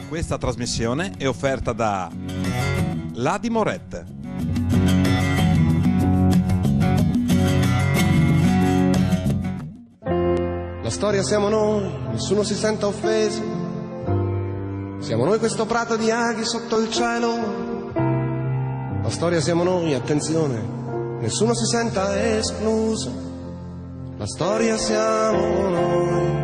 Questa trasmissione è offerta da Ladi Moret. La storia siamo noi, nessuno si senta offeso. Siamo noi questo prato di aghi sotto il cielo. La storia siamo noi, attenzione, nessuno si senta escluso. La storia siamo noi.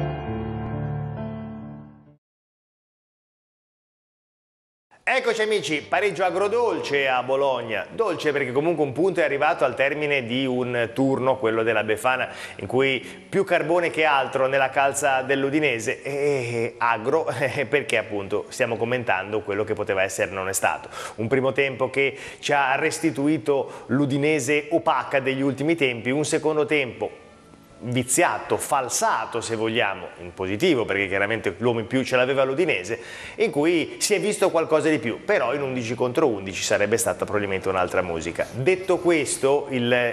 Eccoci amici, pareggio agrodolce a Bologna, dolce perché comunque un punto è arrivato al termine di un turno, quello della Befana, in cui più carbone che altro nella calza dell'Udinese, e agro perché appunto stiamo commentando quello che poteva essere non è stato. Un primo tempo che ci ha restituito l'Udinese opaca degli ultimi tempi, un secondo tempo viziato, falsato se vogliamo, in positivo perché chiaramente l'uomo in più ce l'aveva l'Udinese, in cui si è visto qualcosa di più, però in 11 contro 11 sarebbe stata probabilmente un'altra musica. Detto questo,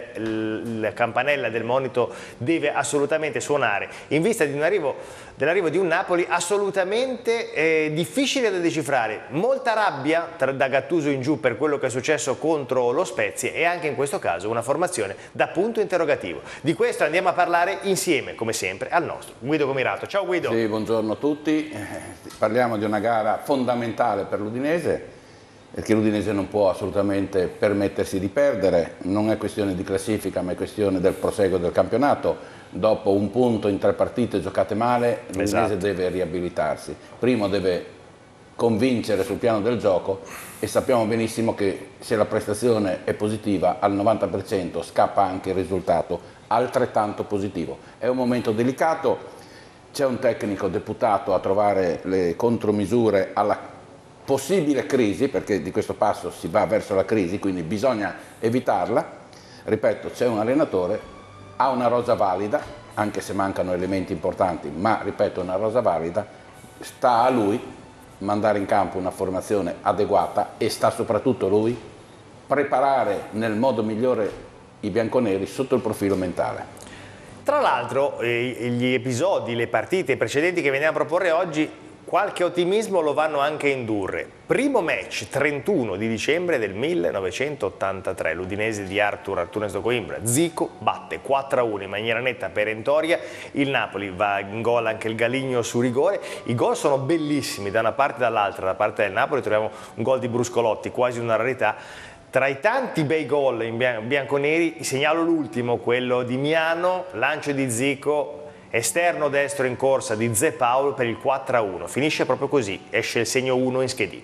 il campanella del monito deve assolutamente suonare in vista di dell'arrivo di un Napoli assolutamente difficile da decifrare, molta rabbia da Gattuso in giù per quello che è successo contro lo Spezia e anche in questo caso una formazione da punto interrogativo. Di questo andiamo a parlare insieme, come sempre, al nostro Guido Comirato. Ciao Guido. Sì, buongiorno a tutti. Parliamo di una gara fondamentale per l'Udinese, perché l'Udinese non può assolutamente permettersi di perdere. Non è questione di classifica, ma è questione del proseguo del campionato. Dopo un punto in 3 partite giocate male, l'Udinese deve riabilitarsi. Primo deve convincere sul piano del gioco e sappiamo benissimo che se la prestazione è positiva al 90% scappa anche il risultato altrettanto positivo. È un momento delicato, c'è un tecnico deputato a trovare le contromisure alla possibile crisi, perché di questo passo si va verso la crisi, quindi bisogna evitarla. Ripeto, c'è un allenatore, ha una rosa valida, anche se mancano elementi importanti, ma ripeto, una rosa valida, sta a lui mandare in campo una formazione adeguata e sta soprattutto lui preparare nel modo migliore i bianconeri sotto il profilo mentale. Tra l'altro gli episodi, le partite precedenti che veniamo a proporre oggi qualche ottimismo lo vanno anche a indurre. Primo match 31 di dicembre del 1983, l'Udinese di Artur Ernesto Coimbra, Zico batte 4-1 in maniera netta perentoria, il Napoli va in gol anche il Galigno su rigore, i gol sono bellissimi da una parte e dall'altra, da parte del Napoli troviamo un gol di Bruscolotti, quasi una rarità. Tra i tanti bei gol in bianconeri segnalo l'ultimo, quello di Miano, lancio di Zico, esterno destro in corsa di Zé Paulo per il 4-1. Finisce proprio così, esce il segno 1 in schedina.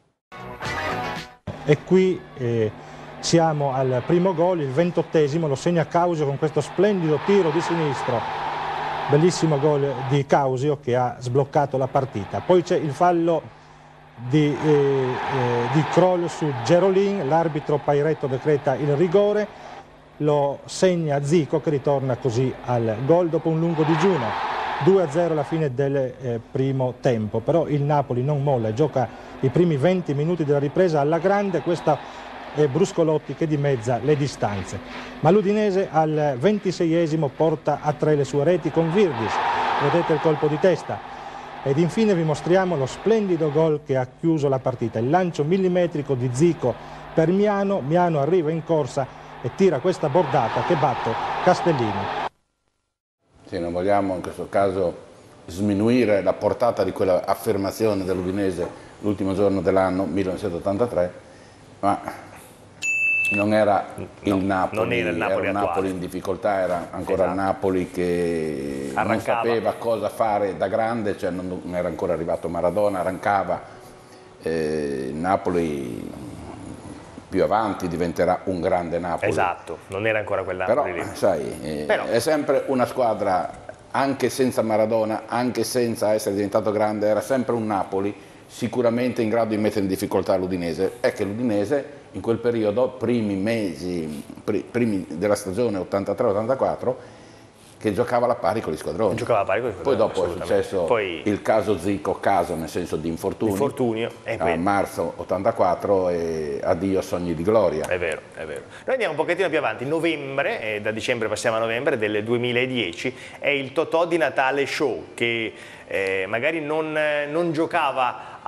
E qui siamo al primo gol, il 28esimo, lo segna Causio con questo splendido tiro di sinistro. Bellissimo gol di Causio che ha sbloccato la partita. Poi c'è il fallo di Kroll su Gerolin, l'arbitro Pairetto decreta il rigore, lo segna Zico che ritorna così al gol dopo un lungo digiuno. 2-0 alla fine del primo tempo, però il Napoli non molla, gioca i primi 20 minuti della ripresa alla grande, questa è Bruscolotti che dimezza le distanze. Ma l'Udinese al 26esimo porta a 3 le sue reti con Virdis, vedete il colpo di testa. Ed infine vi mostriamo lo splendido gol che ha chiuso la partita, il lancio millimetrico di Zico per Miano, Miano arriva in corsa e tira questa bordata che batte Castellini. Sì, non vogliamo in questo caso sminuire la portata di quella affermazione dell'Udinese l'ultimo giorno dell'anno 1983, ma non era il Napoli, era un Napoli in difficoltà, era ancora il Napoli che non sapeva cosa fare da grande, cioè non era ancora arrivato Maradona, arrancava. Il Napoli più avanti diventerà un grande Napoli. Esatto, non era ancora quel Napoli lì. Sai, è sempre una squadra, anche senza Maradona, anche senza essere diventato grande, era sempre un Napoli sicuramente in grado di mettere in difficoltà l'Udinese. È che l'Udinese in quel periodo, primi della stagione 83-84, che giocava alla pari con gli squadroni. Poi dopo è successo il caso Zico, caso nel senso di infortunio a marzo 84 e addio sogni di gloria. È vero, è vero. Noi andiamo un pochettino più avanti, novembre, da dicembre passiamo a novembre del 2010, è il Totò di Natale Show che magari non giocava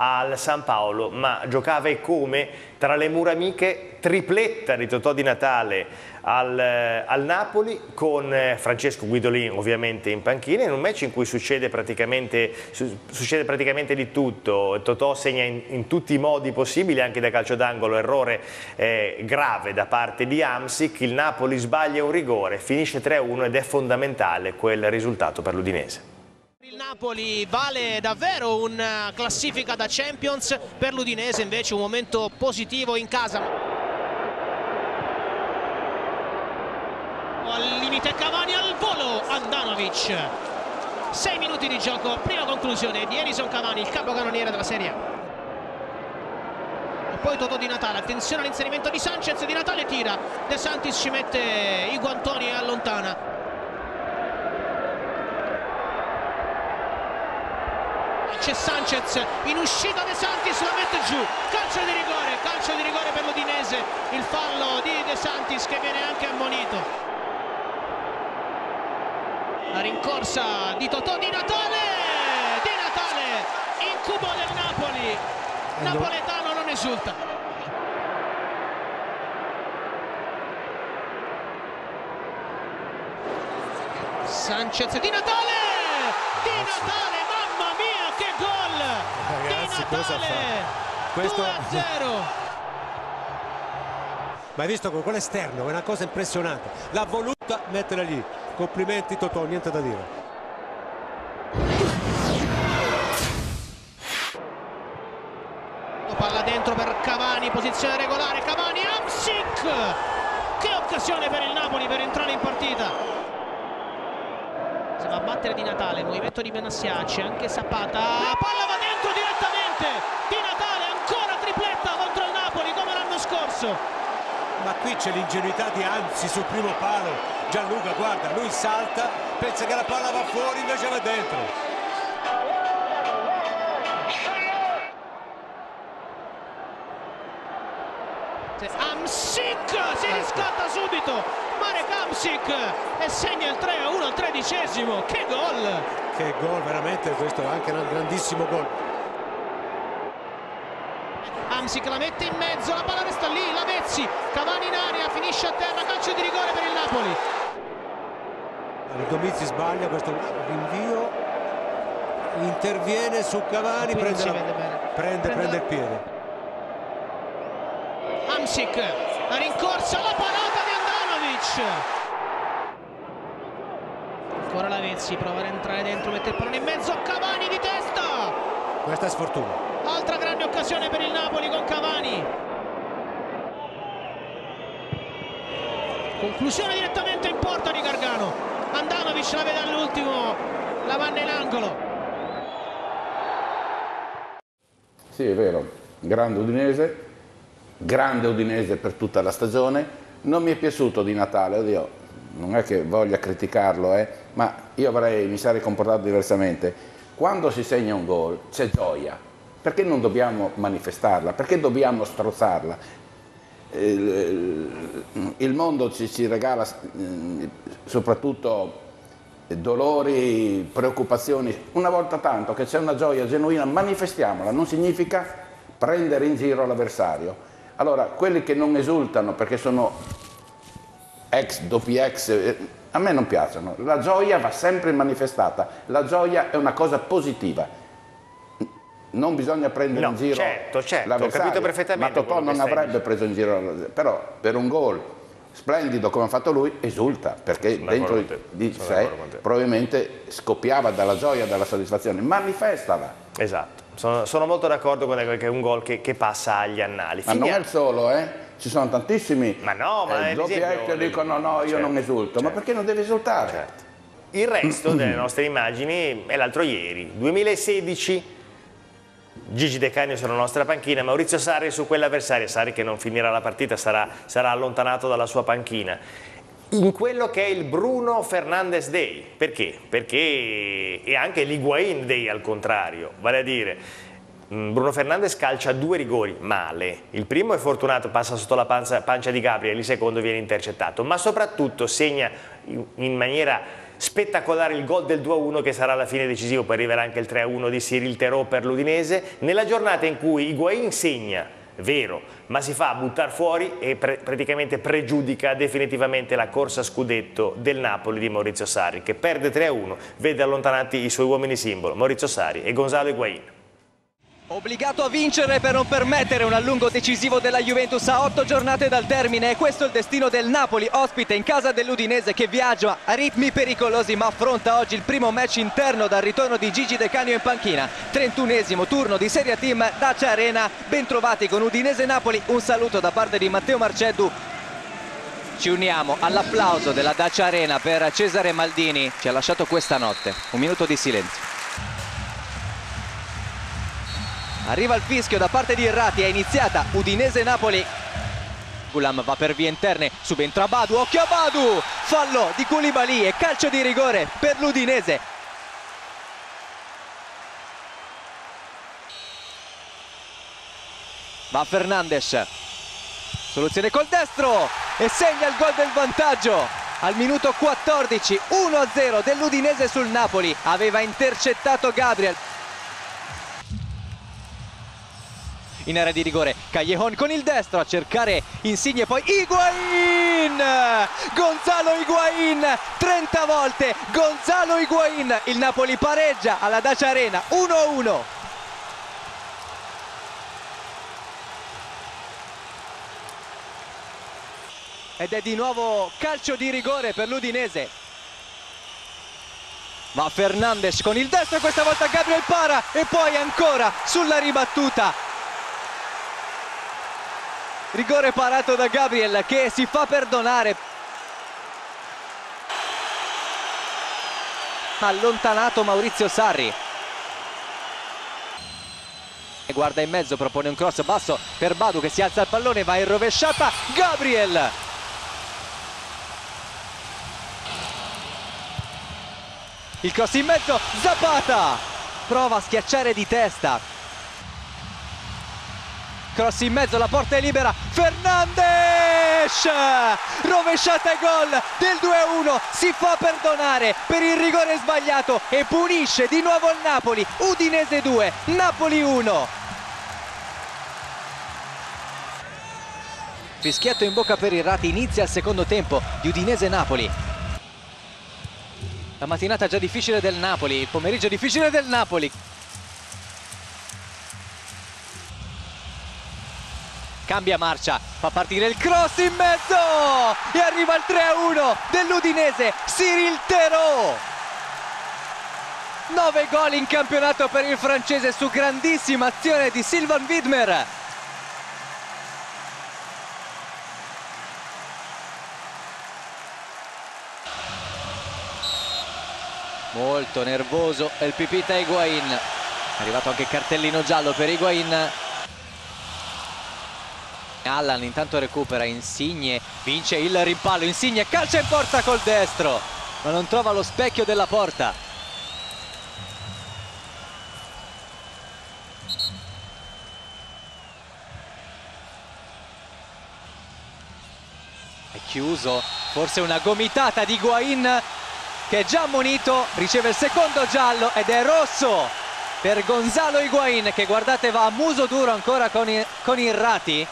al San Paolo, ma giocava e come tra le mura amiche, tripletta di Totò Di Natale al Napoli, con Francesco Guidolin ovviamente in panchina, in un match in cui succede praticamente di tutto. Totò segna in tutti i modi possibili, anche da calcio d'angolo, errore grave da parte di Hamsik, il Napoli sbaglia un rigore, finisce 3-1 ed è fondamentale quel risultato per l'Udinese. Il Napoli vale davvero una classifica da Champions, per l'Udinese invece un momento positivo in casa. Al limite Cavani, al volo Handanovic. 6 minuti di gioco, prima conclusione di Edison Cavani, il capocannoniere della Serie A. E poi Totò Di Natale, attenzione all'inserimento di Sanchez, Di Natale tira, De Santis ci mette i guantoni e allontana. C'è Sanchez, in uscita De Santis, la mette giù, calcio di rigore per l'Udinese, il fallo di De Santis che viene anche ammonito. La rincorsa di Totò Di Natale, incubo del Napoli, napoletano non esulta. Sanchez, Di Natale, mamma mia che gol! Ragazzi, Di Natale, questo 2-0. Ma hai visto con quell'esterno, è una cosa impressionante, l'ha voluta mettere lì. Complimenti Totò, niente da dire. Palla dentro per Cavani, posizione regolare, Cavani, Hamsik! Che occasione per il Napoli per entrare in partita. Si va a battere Di Natale, movimento di Benassiacci, anche Zapata, palla va dentro direttamente, Di Natale ancora tripletta contro il Napoli come l'anno scorso. Ma qui c'è l'ingenuità di Anzi sul primo palo. Gianluca, guarda, lui salta, pensa che la palla va fuori, invece va dentro. Hamsik si riscatta subito, Marek Hamsik, e segna il 3-1 al 13°. Che gol! Che gol, veramente, questo è anche un grandissimo gol. Hamsik la mette in mezzo, la palla resta lì, Lavezzi, Cavani in aria, finisce a terra, calcio di rigore per il Napoli. Domizzi sbaglia questo rinvio, interviene su Cavani, prende il piede. Hamsik, la rincorsa, la parata di Handanovic. Ancora Lavezzi, prova ad entrare dentro, mette il pallone in mezzo, Cavani di testa. Questa è sfortuna. Altra grande occasione per il Napoli con Cavani. Conclusione direttamente in porta di Gargano. Handanovic la vede all'ultimo, la manna in angolo. Sì, è vero, grande Udinese per tutta la stagione. Non mi è piaciuto Di Natale, oddio, non è che voglia criticarlo, ma io mi sarei comportato diversamente. Quando si segna un gol c'è gioia, perché non dobbiamo manifestarla? Perché dobbiamo strozzarla? Il mondo ci regala soprattutto dolori, preoccupazioni. Una volta tanto che c'è una gioia genuina, manifestiamola, non significa prendere in giro l'avversario. Allora, quelli che non esultano perché sono ex, doppi ex, a me non piacciono. La gioia va sempre manifestata, la gioia è una cosa positiva. Non bisogna prendere in giro l'avversario, ho capito perfettamente. Ma Totò non avrebbe preso in giro, però per un gol splendido come ha fatto lui esulta, perché dentro di sé probabilmente scoppiava dalla gioia, dalla soddisfazione. Manifestala. Esatto, sono molto d'accordo con che è un gol che passa agli annali. Ma non è il solo, ci sono tantissimi doppi che dicono no, io non esulto, ma perché non deve esultare? Certo. Il resto delle nostre immagini è l'altro ieri, 2016. Gigi De Canio sulla nostra panchina, Maurizio Sarri su quell'avversario, Sarri che non finirà la partita, sarà allontanato dalla sua panchina, in quello che è il Bruno Fernandes Day. Perché? Perché è anche l'Higuaín Day al contrario, vale a dire Bruno Fernandes calcia 2 rigori male, il primo è fortunato, passa sotto la pancia di Gabriel, il secondo viene intercettato, ma soprattutto segna in maniera Spettacolare il gol del 2-1 che sarà alla fine decisivo, poi arriverà anche il 3-1 di Cyril Theroux per l'Udinese, nella giornata in cui Higuaín segna, vero, ma si fa buttare fuori e praticamente pregiudica definitivamente la corsa scudetto del Napoli di Maurizio Sarri, che perde 3-1, vede allontanati i suoi uomini simbolo, Maurizio Sarri e Gonzalo Higuaín. Obbligato a vincere per non permettere un allungo decisivo della Juventus a 8 giornate dal termine, e questo è il destino del Napoli, ospite in casa dell'Udinese, che viaggia a ritmi pericolosi ma affronta oggi il primo match interno dal ritorno di Gigi De Canio in panchina. 31esimo turno di Serie A Team Dacia Arena, bentrovati con Udinese Napoli, un saluto da parte di Matteo Marceddu. Ci uniamo all'applauso della Dacia Arena per Cesare Maldini, ci ha lasciato questa notte, un minuto di silenzio. Arriva il fischio da parte di Errati, è iniziata Udinese-Napoli. Gulam va per vie interne, subentra Badu, occhio a Badu! Fallo di Koulibaly e calcio di rigore per l'Udinese. Va Fernandes, soluzione col destro e segna il gol del vantaggio. Al minuto 14, 1-0 dell'Udinese sul Napoli, aveva intercettato Gabriel. In area di rigore Callejon con il destro a cercare Insigne, poi Higuaín, Gonzalo Higuaín, 30 volte Gonzalo Higuaín, il Napoli pareggia alla Dacia Arena 1-1. Ed è di nuovo calcio di rigore per l'Udinese. Va Fernandes con il destro, questa volta Gabriel para e poi ancora sulla ribattuta. Rigore parato da Gabriel che si fa perdonare. Allontanato Maurizio Sarri. E guarda in mezzo, propone un cross basso per Badu che si alza il pallone, va in rovesciata Gabriel. Il cross in mezzo, Zapata prova a schiacciare di testa. Cross in mezzo, la porta è libera, Fernandes, rovesciata e gol del 2-1, si fa perdonare per il rigore sbagliato e punisce di nuovo il Napoli. Udinese 2, Napoli 1. Fischietto in bocca per Errati, inizia il secondo tempo di Udinese-Napoli. La mattinata già difficile del Napoli, il pomeriggio difficile del Napoli. Cambia marcia, fa partire il cross in mezzo e arriva il 3-1 dell'Udinese, Cyril Theroux. 9 gol in campionato per il francese su grandissima azione di Sylvain Widmer. Molto nervoso il Pipita Higuaín, è arrivato anche cartellino giallo per Higuaín. Allan intanto recupera, Insigne vince il rimpallo, Insigne calcia in porta col destro ma non trova lo specchio della porta. È chiuso, forse una gomitata di Higuaín che è già ammonito, riceve il secondo giallo ed è rosso per Gonzalo Higuaín che, guardate, va a muso duro ancora con Errati.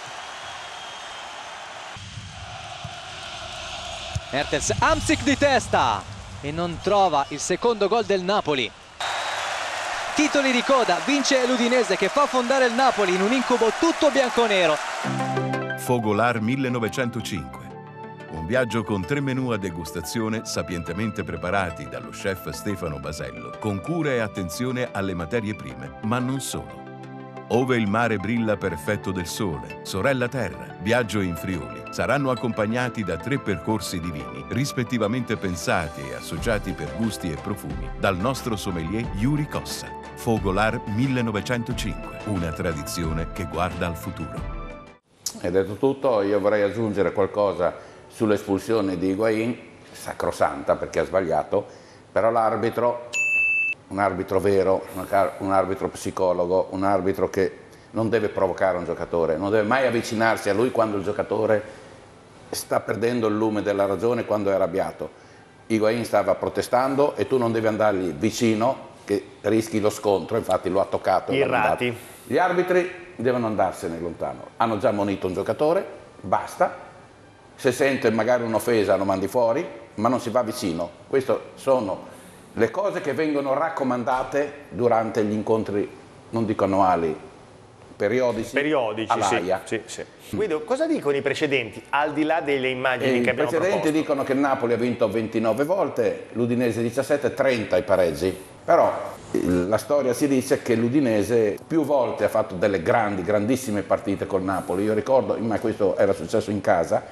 Mertens, Hamsik di testa e non trova il secondo gol del Napoli. Titoli di coda, vince l'Udinese che fa affondare il Napoli in un incubo tutto bianconero. Fogolar 1905. Un viaggio con 3 menù a degustazione sapientemente preparati dallo chef Stefano Basello, con cura e attenzione alle materie prime, ma non solo. Ove il mare brilla per effetto del sole, Sorella Terra, Viaggio in Friuli, saranno accompagnati da 3 percorsi di vini, rispettivamente pensati e associati per gusti e profumi, dal nostro sommelier Yuri Cossa. Fogolar 1905, una tradizione che guarda al futuro. È detto tutto, io vorrei aggiungere qualcosa sull'espulsione di Higuaín, sacrosanta perché ha sbagliato, però l'arbitro, un arbitro vero, un arbitro psicologo, un arbitro che non deve provocare un giocatore, non deve mai avvicinarsi a lui quando il giocatore sta perdendo il lume della ragione, quando è arrabbiato. Higuaín stava protestando e tu non devi andargli vicino che rischi lo scontro, infatti lo ha toccato. Irrati. Gli arbitri devono andarsene lontano, hanno già ammonito un giocatore, basta, se sente magari un'offesa lo mandi fuori, ma non si va vicino. Queste sono le cose che vengono raccomandate durante gli incontri, non dico annuali, periodici all'AIA. Sì. Guido, cosa dicono i precedenti, al di là delle immagini che abbiamo proposto? I precedenti dicono che il Napoli ha vinto 29 volte, l'Udinese 17, 30 i pareggi, però la storia si dice che l'Udinese più volte ha fatto delle grandissime partite col Napoli. Io ricordo, ma questo era successo in casa,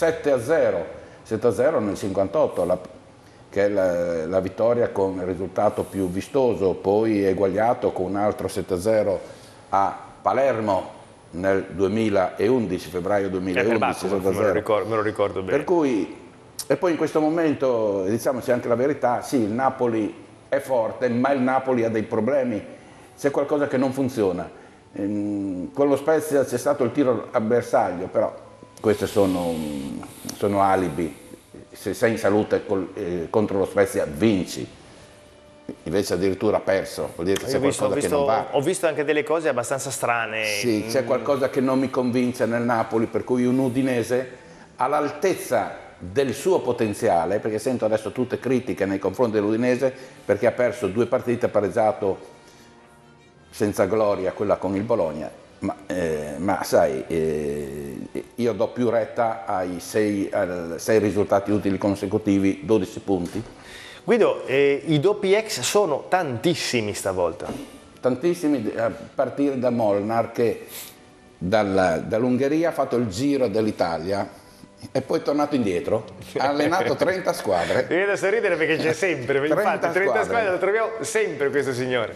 7-0 nel 58, che è la vittoria con il risultato più vistoso, poi eguagliato con un altro 7-0 a Palermo nel 2011, febbraio 2011, me lo ricordo bene. Per cui, e poi in questo momento, diciamoci anche la verità, sì, il Napoli è forte, ma il Napoli ha dei problemi, c'è qualcosa che non funziona. Con lo Spezia c'è stato il tiro a bersaglio, però queste sono alibi. Se sei in salute contro lo Spezia vinci, invece addirittura ha perso, vuol dire che c'è qualcosa che non va. Ho visto anche delle cose abbastanza strane. Sì, c'è qualcosa che non mi convince nel Napoli, per cui un Udinese all'altezza del suo potenziale, perché sento adesso tutte critiche nei confronti dell'Udinese perché ha perso 2 partite, pareggiato senza gloria quella con il Bologna, ma sai, io do più retta ai 6 risultati utili consecutivi, 12 punti. Guido, i doppi ex sono tantissimi stavolta. Tantissimi, a partire da Molnar che dall'Ungheria ha fatto il giro dell'Italia e poi è tornato indietro, ha allenato 30 squadre. Mi viene da sorridere perché c'è sempre, infatti 30 squadre lo troviamo sempre questo signore.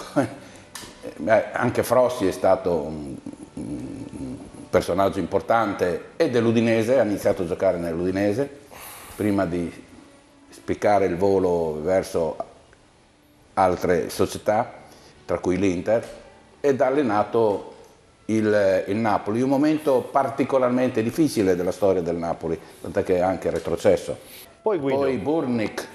Anche Frossi è stato un personaggio importante e dell'Udinese, ha iniziato a giocare nell'Udinese prima di spiccare il volo verso altre società, tra cui l'Inter, ed ha allenato il Napoli, un momento particolarmente difficile della storia del Napoli, tant'è che è anche retrocesso. Poi Burnik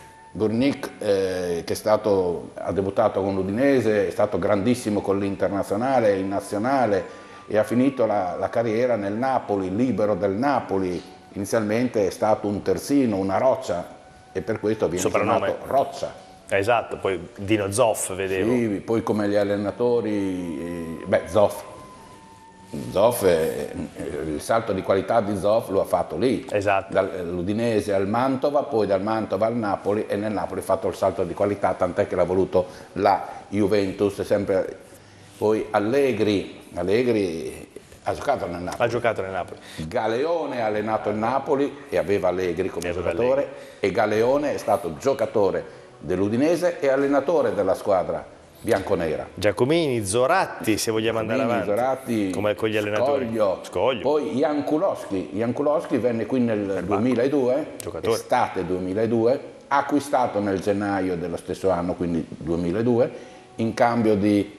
che ha debuttato con l'Udinese, è stato grandissimo con l'Internazionale, in nazionale, e ha finito la carriera nel Napoli, libero del Napoli. Inizialmente è stato un terzino, una roccia, e per questo viene chiamato Roccia. Esatto, poi Dino Zoff vedevo. Sì, poi come gli allenatori, Zoff, il salto di qualità di Zoff lo ha fatto lì, esatto. Dall'Udinese al Mantova, poi dal Mantova al Napoli, e nel Napoli ha fatto il salto di qualità, tant'è che l'ha voluto la Juventus. Sempre. Poi Allegri ha giocato nel Napoli. Galeone ha allenato il Napoli e aveva Allegri come giocatore, e Galeone è stato giocatore dell'Udinese e allenatore della squadra bianconera. Giacomini, Zoratti, se vogliamo andare avanti, Zoratti, come con gli allenatori. Scoglio. Poi Jankulowski venne qui nel 2002, estate 2002, acquistato nel gennaio dello stesso anno, quindi 2002, in cambio di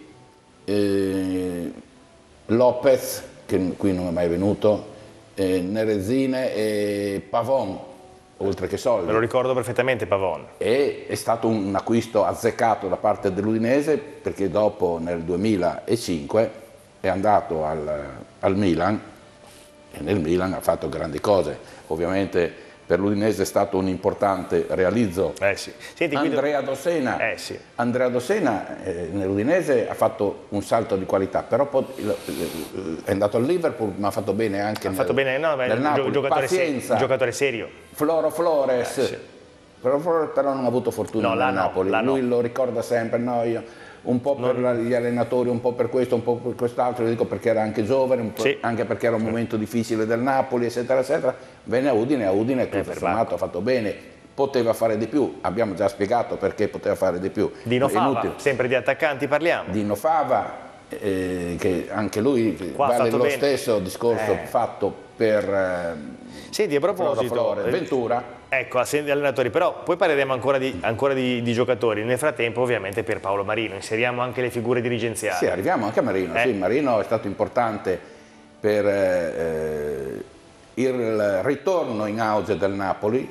Lopez, che qui non è mai venuto, Nerezine e Pavon, oltre che soldi. Me lo ricordo perfettamente Pavon. E è stato un acquisto azzeccato da parte dell'Udinese, perché dopo nel 2005 è andato al Milan, e nel Milan ha fatto grandi cose. Ovviamente per l'Udinese è stato un importante realizzo. Sì. Senti, Andrea Dossena, sì. Andrea Dossena nell'Udinese ha fatto un salto di qualità, però poi è andato al Liverpool, ma ha fatto bene anche nel Napoli. Giocatore serio. Flores, sì. Flores però non ha avuto fortuna nel Napoli, lui lo ricorda sempre, un po' per gli allenatori, un po' per questo, un po' per quest'altro, lo dico perché era anche giovane, anche perché era un momento difficile del Napoli, eccetera, eccetera. Venne a Udine tutto sommato ha fatto bene, poteva fare di più, abbiamo già spiegato perché poteva fare di più. Dino Fava, sempre di attaccanti parliamo. Dino Fava, che anche lui vale lo stesso discorso fatto per Senti, a proposito, Ventura. Ecco, assenti di allenatori, però poi parleremo ancora di giocatori. Nel frattempo ovviamente per Paolo Marino, inseriamo anche le figure dirigenziali. Sì, arriviamo anche a Marino, sì, Marino è stato importante per il ritorno in auge del Napoli,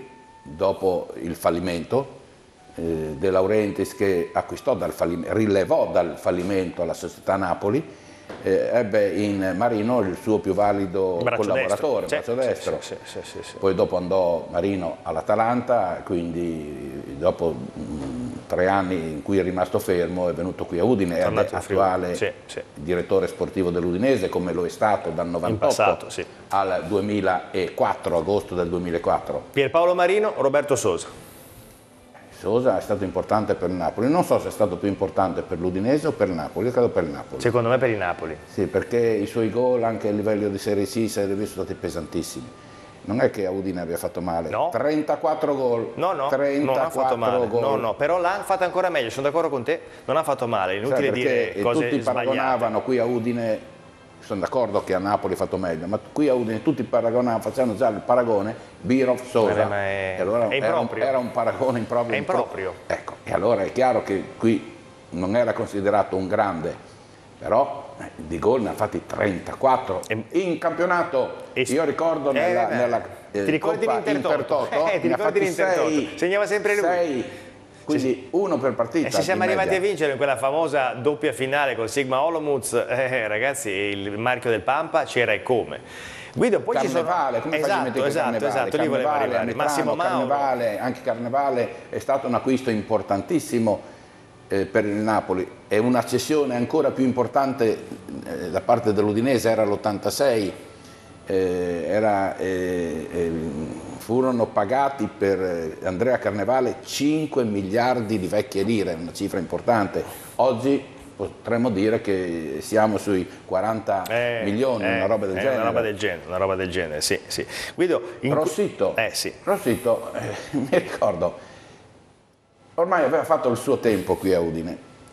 dopo il fallimento, De Laurentiis, che rilevò dal fallimento alla società Napoli, ebbe in Marino il suo più valido collaboratore, braccio destro. Poi dopo andò Marino all'Atalanta, quindi dopo 3 anni in cui è rimasto fermo è venuto qui a Udine, è attuale direttore sportivo dell'Udinese, come lo è stato dal 98 al 2004, agosto del 2004. Pierpaolo Marino, Roberto Sosa. Sosa è stato importante per il Napoli, non so se è stato più importante per l'Udinese o per il Napoli, io credo per il Napoli. Secondo me per il Napoli. Sì, perché i suoi gol anche a livello di Serie C sono stati pesantissimi. Non è che a Udine abbia fatto male, no. 34 gol, no, 34 non ha fatto male. gol. No, però l'ha fatto ancora meglio, sono d'accordo con te, non ha fatto male, inutile dire cose tutti paragonavano qui a Udine, sono d'accordo che a Napoli ha fatto meglio, ma qui a Udine tutti paragonavano, facevano già il paragone Birov-Sosa, allora era un paragone improprio. È improprio. Ecco, e allora è chiaro che qui non era considerato un grande, però di gol ne ha fatti 34 in campionato. Io ricordo nella ti ricordi l'Intertoto? Ti ricordi l'Intertoto? Segnava sempre lui. 6, quindi uno per partita. E se siamo arrivati a vincere in quella famosa doppia finale con Sigma Olomouc, ragazzi, il marchio del Pampa c'era e come. Guido, poi Carnevale, come fai a dimenticare Carnevale? Lì volevo arrivare. Massimo Mauro. Anche Carnevale è stato un acquisto importantissimo per il Napoli, è una cessione ancora più importante da parte dell'Udinese, era l'86, furono pagati per Andrea Carnevale 5 miliardi di vecchie lire, una cifra importante. Oggi potremmo dire che siamo sui 40 milioni, una roba del genere. Una roba del genere, sì. Guido, Rossitto, Rossitto mi ricordo, ormai aveva fatto il suo tempo qui a Udine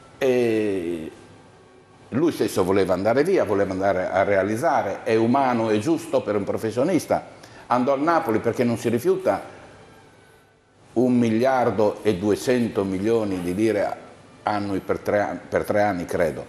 e lui stesso voleva andare via, voleva andare a realizzare, è umano e giusto per un professionista. Andò al Napoli perché non si rifiuta 1 miliardo e 200 milioni di lire annui per 3 anni, credo.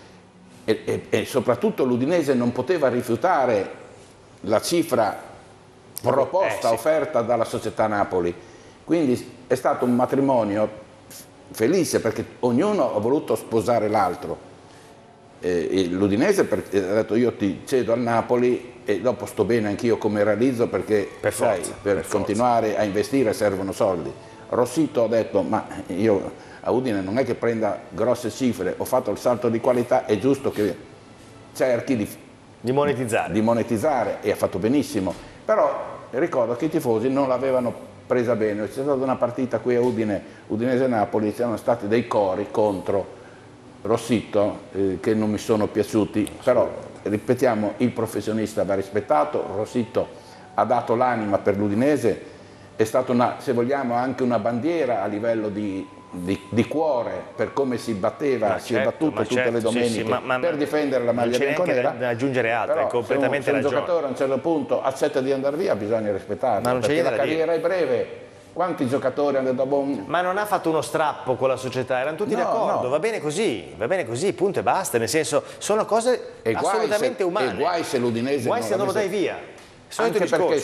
E soprattutto l'Udinese non poteva rifiutare la cifra proposta, offerta dalla società Napoli. Quindi è stato un matrimonio felice perché ognuno ha voluto sposare l'altro. L'Udinese ha detto io ti cedo al Napoli e dopo sto bene anch'io come realizzo perché per continuare a investire servono soldi. Rossitto ha detto ma io a Udine non è che prenda grosse cifre, ho fatto il salto di qualità, è giusto che cerchi di monetizzare e ha fatto benissimo, però ricordo che i tifosi non l'avevano presa bene. C'è stata una partita qui a Udine, Udinese-Napoli, c'erano stati dei cori contro Rossitto che non mi sono piaciuti, però ripetiamo, il professionista va rispettato, Rossitto ha dato l'anima per l'Udinese, è stata se vogliamo anche una bandiera a livello di cuore per come si batteva, si è battuto tutte le domeniche per difendere la maglia bianconera. Da aggiungere altro, è completamente se un giocatore a un certo punto accetta di andare via bisogna rispettarlo, perché la carriera è breve. Quanti giocatori hanno detto ma non ha fatto uno strappo con la società, erano tutti d'accordo, va bene così, punto e basta, nel senso sono cose assolutamente umane. E guai se l'Udinese non lo dai via, solito discorso,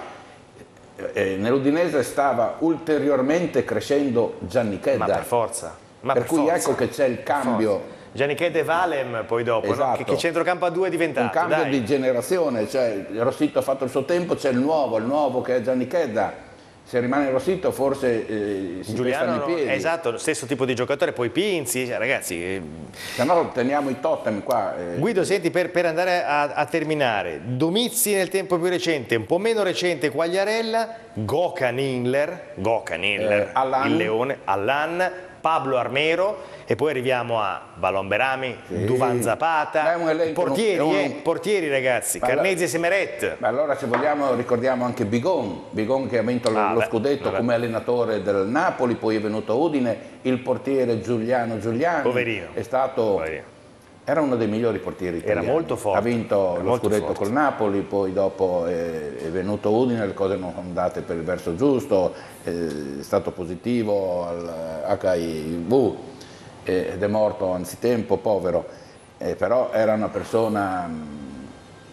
nell'Udinese stava ulteriormente crescendo Gianni Chedda, ma per forza, per cui ecco che c'è il cambio. Gianni Chedda e Valem poi dopo, esatto. Che centrocampo a 2 è diventato? Un cambio di generazione, cioè Rossitto ha fatto il suo tempo, c'è il nuovo che è Gianni Chedda. Se rimane Rossitto forse si pestano i piedi. Esatto, lo stesso tipo di giocatore, poi Pinzi, ragazzi. Se no teniamo i totem qua. Guido, senti, per andare a terminare, Domizzi nel tempo più recente, un po' meno recente Quagliarella, Gökhan Inler, il leone, Allan, Pablo Armero e poi arriviamo a Valon Berami, Duvan Zapata, portieri ragazzi, Carnesi e Semeret. Allora se vogliamo ricordiamo anche Bigon che ha vinto lo scudetto come allenatore del Napoli, poi è venuto a Udine, il portiere Giuliano Giuliani, poverino, è stato, era uno dei migliori portieri italiani, era molto forte, ha vinto lo scudetto col Napoli, poi dopo è venuto a Udine, le cose non sono andate per il verso giusto, è stato positivo al HIV ed è morto anzitempo, povero, però era una persona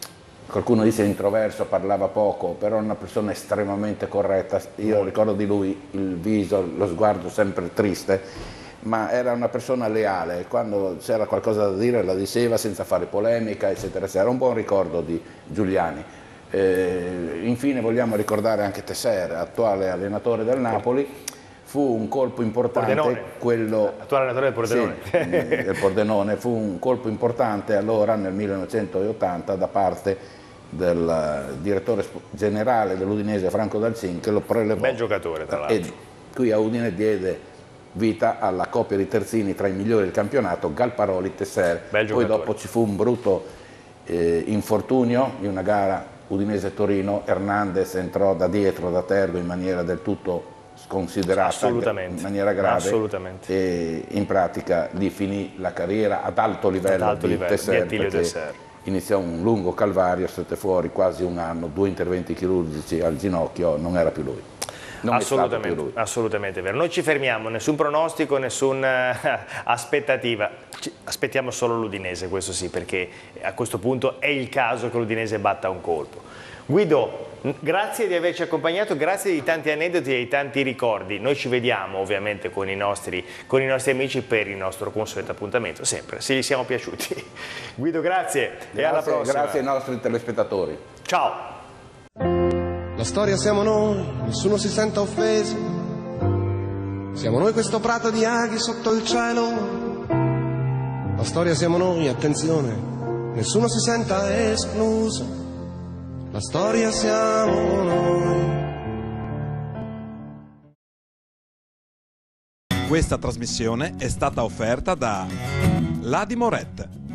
qualcuno dice introverso, parlava poco, però era una persona estremamente corretta. Io ricordo di lui il viso, lo sguardo sempre triste, ma era una persona leale. Quando c'era qualcosa da dire la diceva senza fare polemica, eccetera, eccetera. Era un buon ricordo di Giuliani. Infine vogliamo ricordare anche Tesser, attuale allenatore del Napoli. Fu un colpo importante, quello attuale allenatore del Pordenone. Sì, del Pordenone, fu un colpo importante allora nel 1980 da parte del direttore generale dell'Udinese Franco Dalcin, che lo prelevò. Bel giocatore tra l'altro. E qui a Udine diede vita alla coppia di terzini tra i migliori del campionato, Galparoli-Tesser. Poi dopo ci fu un brutto infortunio in una gara Udinese-Torino. Hernandez entrò da dietro, da terzo, in maniera del tutto sconsiderata, in maniera grave, e in pratica lì finì la carriera ad alto livello di Tesser, perché iniziò un lungo calvario, stette fuori quasi un anno, 2 interventi chirurgici al ginocchio, non era più lui. Assolutamente vero. Noi ci fermiamo, nessun pronostico, nessuna aspettativa, aspettiamo solo l'Udinese, questo sì, perché a questo punto è il caso che l'Udinese batta un colpo. Guido, grazie di averci accompagnato, grazie di tanti aneddoti e di tanti ricordi. Noi ci vediamo ovviamente con i nostri amici per il nostro consueto appuntamento, sempre, se gli siamo piaciuti. Guido, grazie e alla prossima. Grazie ai nostri telespettatori. Ciao. La storia siamo noi, nessuno si senta offeso. Siamo noi questo prato di aghi sotto il cielo. La storia siamo noi, attenzione, nessuno si senta escluso. La storia siamo noi. Questa trasmissione è stata offerta da La Dimorette.